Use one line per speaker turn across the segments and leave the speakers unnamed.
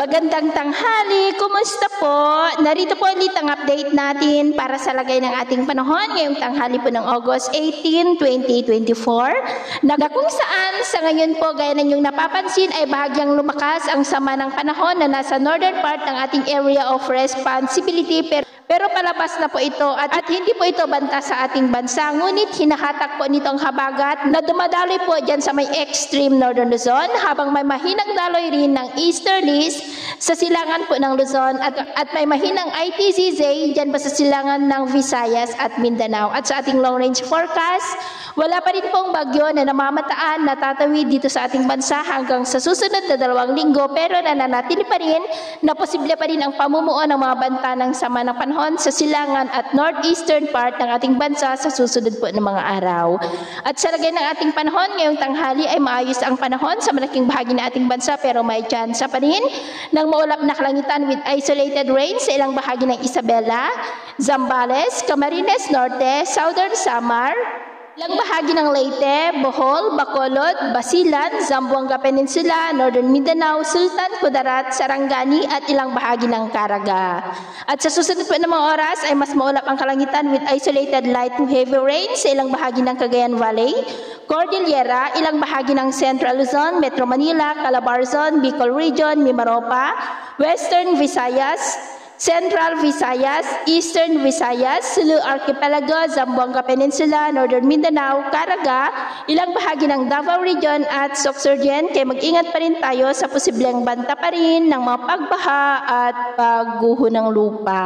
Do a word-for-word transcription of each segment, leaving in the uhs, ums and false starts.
Magandang tanghali, kumusta po? Narito po ulit ang update natin para sa lagay ng ating panahon ngayong tanghali po ng August eighteen, twenty twenty-four na kung saan sa ngayon po gaya ng inyong napapansin ay bahagyang lumakas ang sama ng panahon na nasa northern part ng ating area of responsibility pero Pero palabas na po ito at, at hindi po ito banta sa ating bansa. Ngunit hinahatak po nito ang habagat na dumadaloy po dyan sa may extreme northern Luzon habang may mahinang daloy rin ng easterlies sa silangan po ng Luzon at, at may mahinang I T Z Z dyan pa sa silangan ng Visayas at Mindanao. At sa ating long range forecast, wala pa rin pong bagyo na namamataan na tatawid dito sa ating bansa hanggang sa susunod na dalawang linggo pero nananatili pa rin na posible pa rin ang pamumuo ng mga banta ng sama ng panahon sa silangan at northeastern part ng ating bansa sa susunod po ng mga araw. At sa lagay ng ating panahon ngayong tanghali ay maayos ang panahon sa malaking bahagi ng ating bansa pero may tsansa pa rin ng maulap na kalangitan with isolated rain sa ilang bahagi ng Isabela, Zambales, Camarines Norte, Southern Samar, ilang bahagi ng Leyte, Bohol, Bacolod, Basilan, Zamboanga Peninsula, Northern Mindanao, Sultan, Kudarat, Sarangani at ilang bahagi ng Caraga. At sa susunod po ng mga oras ay mas maulap ang kalangitan with isolated light to heavy rain sa ilang bahagi ng Cagayan Valley, Cordillera, ilang bahagi ng Central Luzon, Metro Manila, Calabarzon, Bicol Region, Mimaropa, Western Visayas, Central Visayas, Eastern Visayas, Sulu Archipelago, Zamboanga Peninsula, Northern Mindanao, Caraga, ilang bahagi ng Davao Region at Sorsogon kaya mag-ingat pa rin tayo sa posibleng banta pa rin ng mga pagbaha at pagguho ng lupa.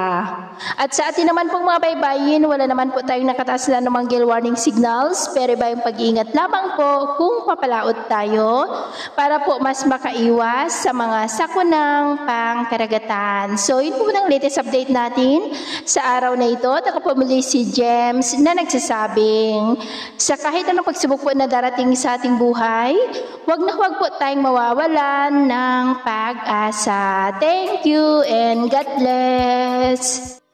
At sa atin naman pong mga baybayin, wala naman po tayong nakataas na namang gale warning signals pero iba yung pag-iingat lamang po kung papalaot tayo para po mas makaiwas sa mga sakunang pangkaragatan. So yun po ang latest update natin sa araw na ito. Ako po muli si James na nagsasabing sa kahit anong pagsubok po na darating sa ating buhay, huwag na huwag po tayong mawawalan ng pag-asa. Thank you and God bless.